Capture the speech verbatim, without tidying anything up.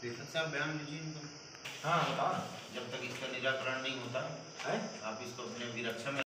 लेखक साहब बयान दीजिए इनको। हाँ बताओ ना। जब तक इसका निराकरण नहीं होता है आप इसको अपने अभिरक्षा में